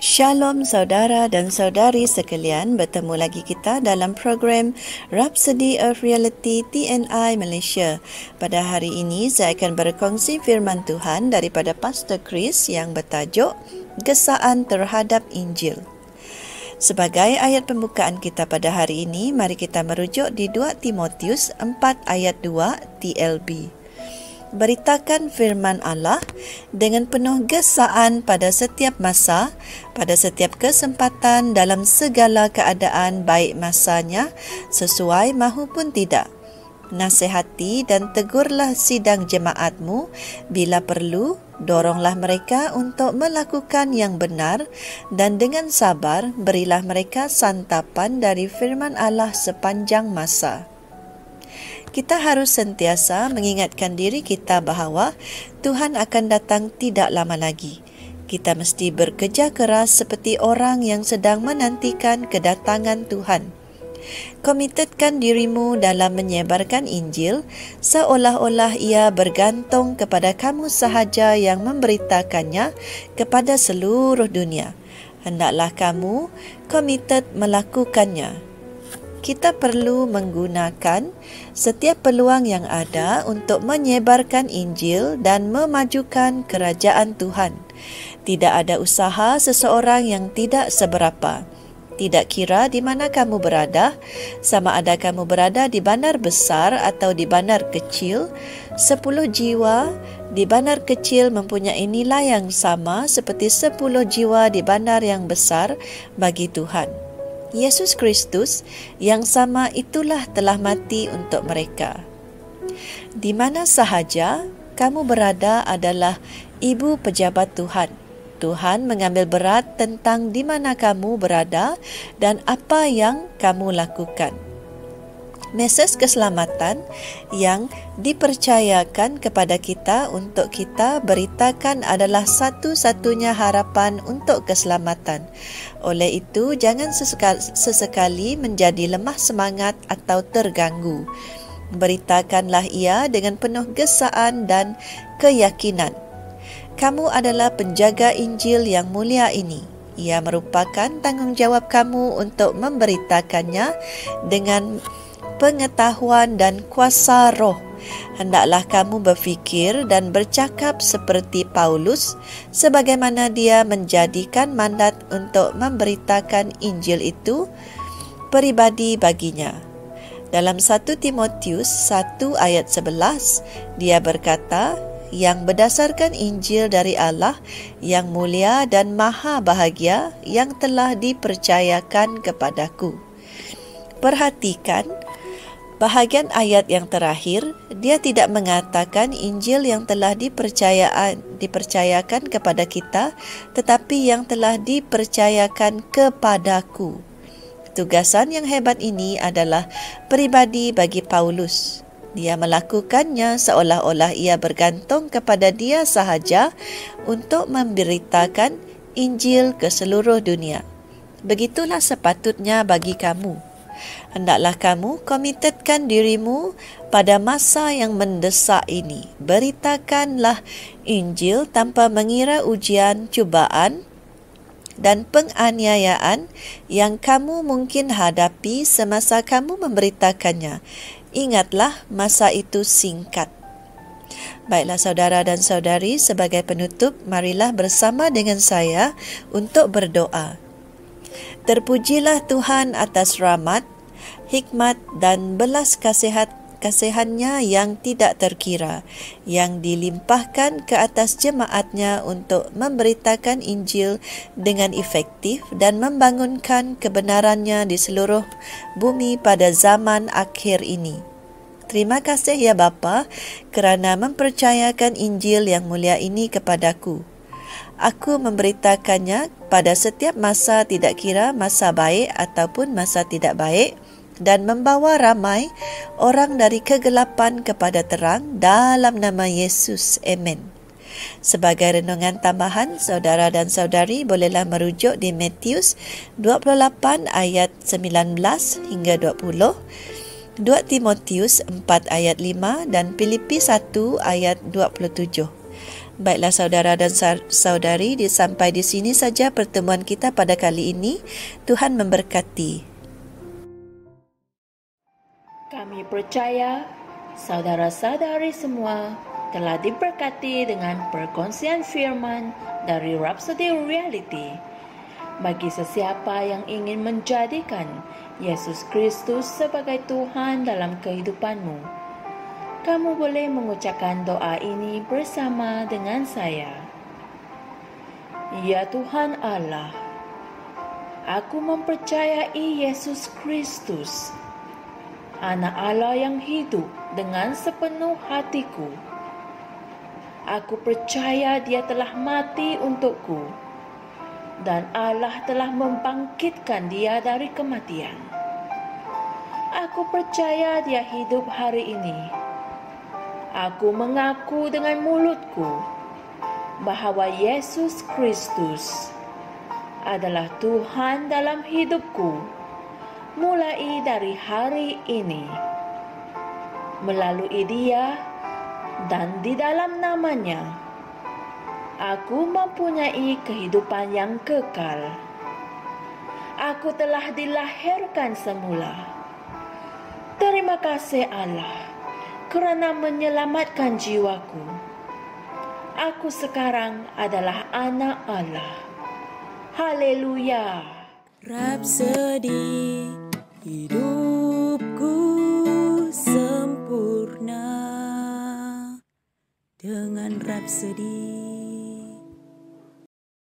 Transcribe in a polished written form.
Shalom saudara dan saudari sekalian, bertemu lagi kita dalam program Rhapsody of Reality TNI Malaysia. Pada hari ini saya akan berkongsi firman Tuhan daripada Pastor Chris yang bertajuk Gesaan Terhadap Injil. Sebagai ayat pembukaan kita pada hari ini, mari kita merujuk di 2 Timotius 4 ayat 2 TLB. Beritakan firman Allah dengan penuh gesaan pada setiap masa, pada setiap kesempatan, dalam segala keadaan, baik masanya sesuai mahupun tidak. Nasihati dan tegurlah sidang jemaatmu bila perlu, doronglah mereka untuk melakukan yang benar, dan dengan sabar berilah mereka santapan dari firman Allah sepanjang masa. Kita harus sentiasa mengingatkan diri kita bahawa Tuhan akan datang tidak lama lagi. Kita mesti bekerja keras seperti orang yang sedang menantikan kedatangan Tuhan. Komititkan dirimu dalam menyebarkan Injil seolah-olah ia bergantung kepada kamu sahaja yang memberitakannya kepada seluruh dunia. Hendaklah kamu komited melakukannya. Kita perlu menggunakan setiap peluang yang ada untuk menyebarkan Injil dan memajukan kerajaan Tuhan. Tidak ada usaha seseorang yang tidak seberapa. Tidak kira di mana kamu berada, sama ada kamu berada di bandar besar atau di bandar kecil, 10 jiwa di bandar kecil mempunyai nilai yang sama seperti 10 jiwa di bandar yang besar bagi Tuhan. Yesus Kristus yang sama itulah telah mati untuk mereka. Di mana sahaja kamu berada adalah ibu pejabat Tuhan. Tuhan mengambil berat tentang di mana kamu berada dan apa yang kamu lakukan. Mesej keselamatan yang dipercayakan kepada kita untuk kita beritakan adalah satu-satunya harapan untuk keselamatan. Oleh itu, jangan sesekali menjadi lemah semangat atau terganggu. Beritakanlah ia dengan penuh gesaan dan keyakinan. Kamu adalah penjaga Injil yang mulia ini. Ia merupakan tanggungjawab kamu untuk memberitakannya dengan pengetahuan dan kuasa roh. Hendaklah kamu berfikir dan bercakap seperti Paulus, sebagaimana dia menjadikan mandat untuk memberitakan Injil itu peribadi baginya. Dalam 1 Timotius 1 ayat 11, dia berkata, yang berdasarkan Injil dari Allah yang mulia dan maha bahagia yang telah dipercayakan kepadaku. Perhatikan bahagian ayat yang terakhir, dia tidak mengatakan Injil yang telah dipercayakan kepada kita, tetapi yang telah dipercayakan kepadaku. Tugasan yang hebat ini adalah peribadi bagi Paulus. Dia melakukannya seolah-olah ia bergantung kepada dia sahaja untuk memberitakan Injil ke seluruh dunia. Begitulah sepatutnya bagi kamu. Hendaklah kamu komititkan dirimu pada masa yang mendesak ini. Beritakanlah Injil tanpa mengira ujian, cubaan dan penganiayaan yang kamu mungkin hadapi semasa kamu memberitakannya. Ingatlah, masa itu singkat. Baiklah saudara dan saudari, sebagai penutup, marilah bersama dengan saya untuk berdoa. Terpujilah Tuhan atas rahmat, hikmat dan belas kasihannya yang tidak terkira, yang dilimpahkan ke atas jemaatnya untuk memberitakan Injil dengan efektif dan membangunkan kebenarannya di seluruh bumi pada zaman akhir ini. Terima kasih ya Bapa kerana mempercayakan Injil yang mulia ini kepadaku. Aku memberitakannya pada setiap masa, tidak kira masa baik ataupun masa tidak baik, dan membawa ramai orang dari kegelapan kepada terang dalam nama Yesus. Amen. Sebagai renungan tambahan, saudara dan saudari bolehlah merujuk di Matius 28 ayat 19 hingga 20, 2 Timotius 4 ayat 5 dan Filipi 1 ayat 27. Baiklah saudara dan saudari, sampai di sini saja pertemuan kita pada kali ini. Tuhan memberkati. Kami percaya saudara-saudari semua telah diberkati dengan perkongsian firman dari Rhapsody Reality. Bagi sesiapa yang ingin menjadikan Yesus Kristus sebagai Tuhan dalam kehidupanmu, kamu boleh mengucapkan doa ini bersama dengan saya. Ya Tuhan Allah, aku mempercayai Yesus Kristus, Anak Allah yang hidup dengan sepenuh hatiku. Aku percaya Dia telah mati untukku, dan Allah telah membangkitkan Dia dari kematian. Aku percaya Dia hidup hari ini. Aku mengaku dengan mulutku bahawa Yesus Kristus adalah Tuhan dalam hidupku mulai dari hari ini. Melalui Dia dan di dalam nama-Nya, aku mempunyai kehidupan yang kekal. Aku telah dilahirkan semula. Terima kasih Allah kerana menyelamatkan jiwaku. Aku sekarang adalah anak Allah. Haleluya. Rhapsody, hidupku sempurna dengan Rhapsody.